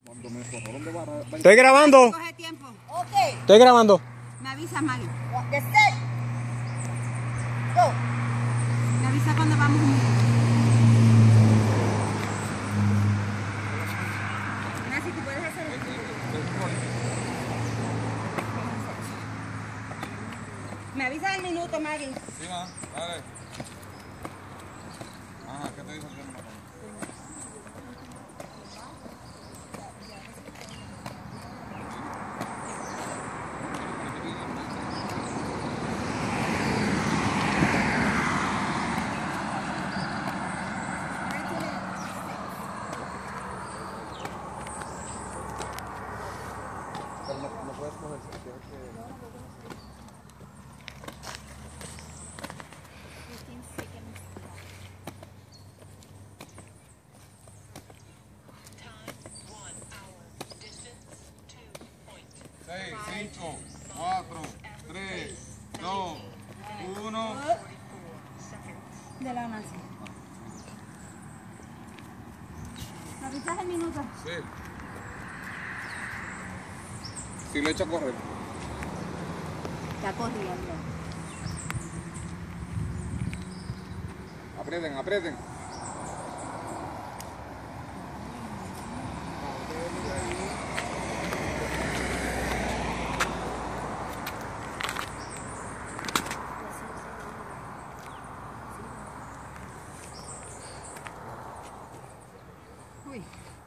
Estoy grabando. Coge tiempo. Okay. Estoy grabando. Me avisa, Maggie. Get set. Go. Me avisa cuando vamos. Nancy, ¿tú puedes hacer eso? Me avisa el minuto, Maggie. Sí, va, dale. Ajá, ¿qué te dice el tema? 5, 4, 3, 2, 1. De la Nancy. ¿Me avisas el minuto? Sí. Si le echa a correr. Está corriendo. Aprieten, aprieten. Uy.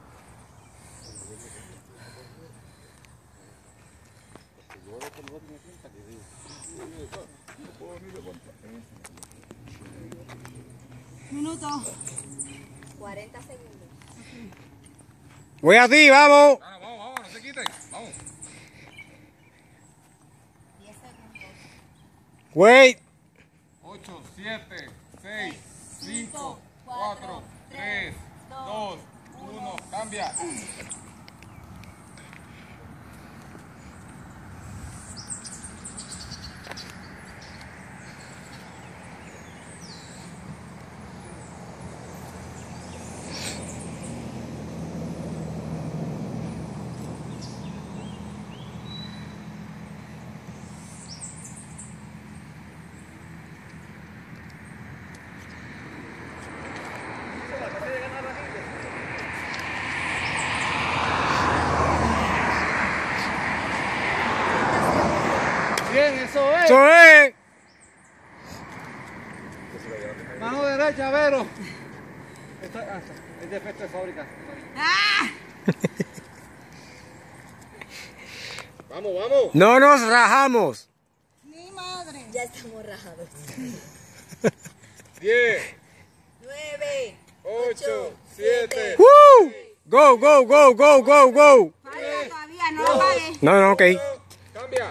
Minuto. 40 segundos. Voy a ti, vamos. Vamos, vamos, vamos, no se quiten. Vamos. 10 segundos. Wait. 8, 7, 6, 5, 4, 3, 2, 1. Cambia. Bien, eso es. Eso es. Mano derecha, Vero. Es defecto de fábrica. ¡Ah! Vamos, vamos. No nos rajamos. Mi madre. Ya estamos rajados. 10, 9, 8, 7. Woo. Go, go, go, go, go, go. Falta todavía, no lo pagues. No, no, ok. Cambia.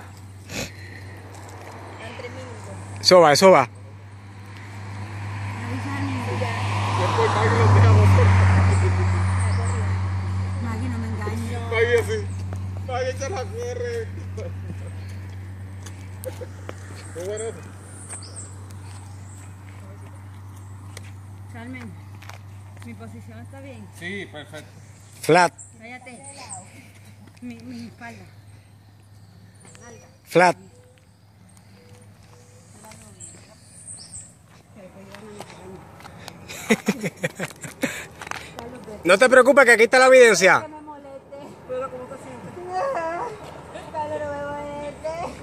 dan 3 minutos. Eso va, eso va. Me avisa el minuto. Después Maggie los dejamos. Maggie, no me engañes. Maggie así. Maggie echa la corre. Muy bueno eso. Carmen, mi posición está bien. Sí, perfecto. Flat, Cállate. Mi espalda. flat. No te preocupes que aquí está la evidencia. Me moleste. Pero ¿cómo te sientes? Carlos, no me moleste.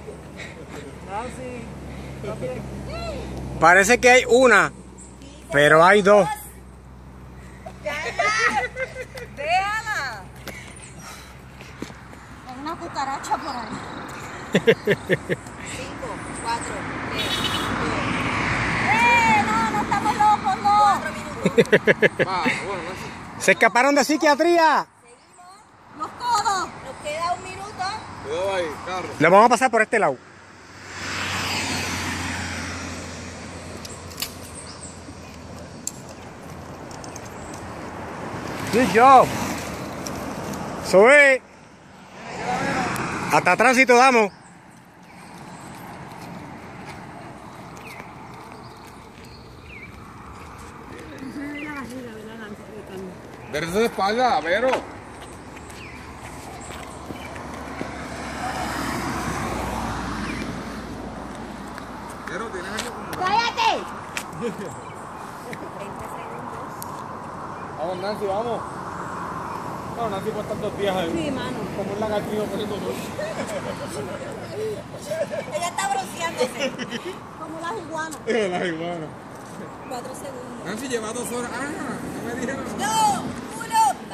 Parece que hay una, pero hay dos. ¡Déjala! Hay una cucaracha por ahí. 5, 4, 3, No, no estamos locos, no. 4 minutos. Va, bueno, no sé. Se escaparon de psiquiatría. Los codos. Nos queda 1 minuto. Cuidado ahí, carro. Le vamos a pasar por este lado. Good job. Eso es. Hasta tránsito damos. Verse de espalda, Vero. Vamos, Nancy, vamos. No, Nancy puede estar 2 días ahí. Sí, mano. Como un lagartijo poniendo luz. Ella está bronceándose. Como las iguanas. La iguana. 4 segundos. Nancy lleva 2 horas. Ah, no me dijeron. 2, 1.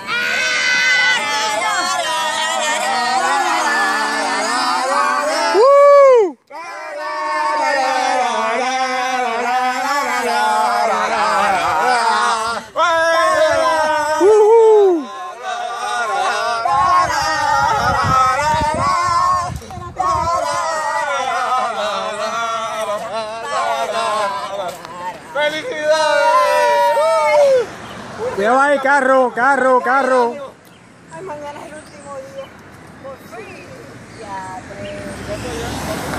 Cuidado ahí, carro, carro, carro. Ay, mañana es el último día. Por fin. Ya, 3.